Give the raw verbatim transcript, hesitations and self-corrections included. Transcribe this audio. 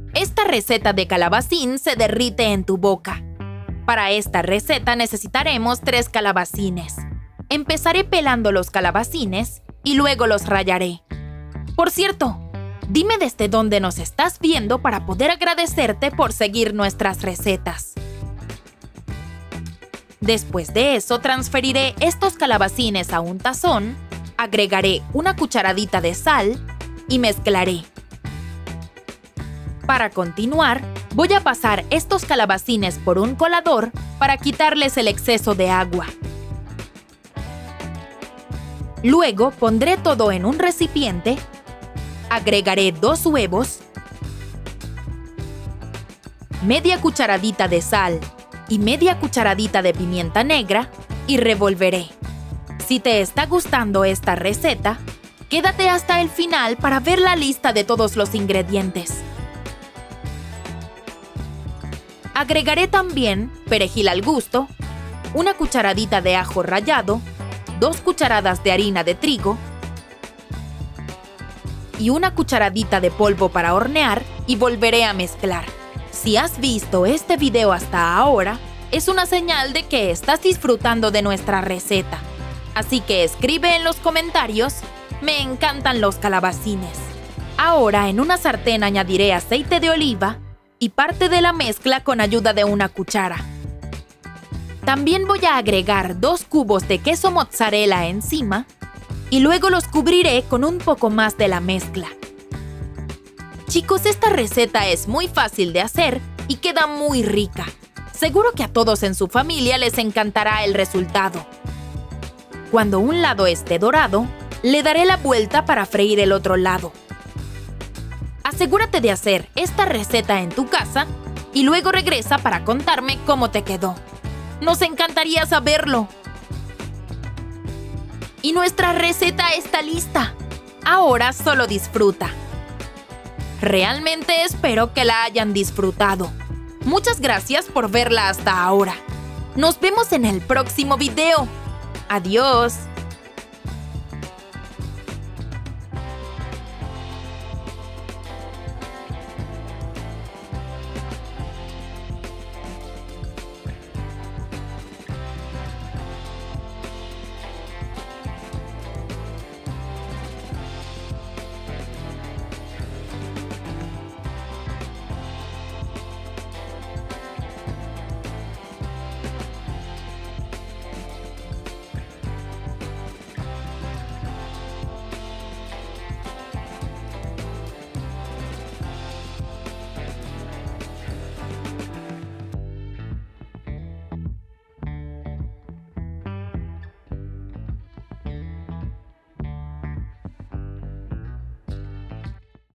Esta receta de calabacín se derrite en tu boca. Para esta receta necesitaremos tres calabacines. Empezaré pelando los calabacines y luego los rallaré. Por cierto, dime desde dónde nos estás viendo para poder agradecerte por seguir nuestras recetas. Después de eso, transferiré estos calabacines a un tazón, agregaré una cucharadita de sal y mezclaré. Para continuar, voy a pasar estos calabacines por un colador para quitarles el exceso de agua. Luego pondré todo en un recipiente, agregaré dos huevos, media cucharadita de sal y media cucharadita de pimienta negra y revolveré. Si te está gustando esta receta, quédate hasta el final para ver la lista de todos los ingredientes. Agregaré también perejil al gusto, una cucharadita de ajo rallado, dos cucharadas de harina de trigo y una cucharadita de polvo para hornear y volveré a mezclar. Si has visto este video hasta ahora, es una señal de que estás disfrutando de nuestra receta. Así que escribe en los comentarios, me encantan los calabacines. Ahora en una sartén añadiré aceite de oliva y parte de la mezcla con ayuda de una cuchara. También voy a agregar dos cubos de queso mozzarella encima y luego los cubriré con un poco más de la mezcla. Chicos, esta receta es muy fácil de hacer y queda muy rica. Seguro que a todos en su familia les encantará el resultado. Cuando un lado esté dorado, le daré la vuelta para freír el otro lado. Asegúrate de hacer esta receta en tu casa y luego regresa para contarme cómo te quedó. ¡Nos encantaría saberlo! Y nuestra receta está lista. Ahora solo disfruta. Realmente espero que la hayan disfrutado. Muchas gracias por verla hasta ahora. Nos vemos en el próximo video. ¡Adiós!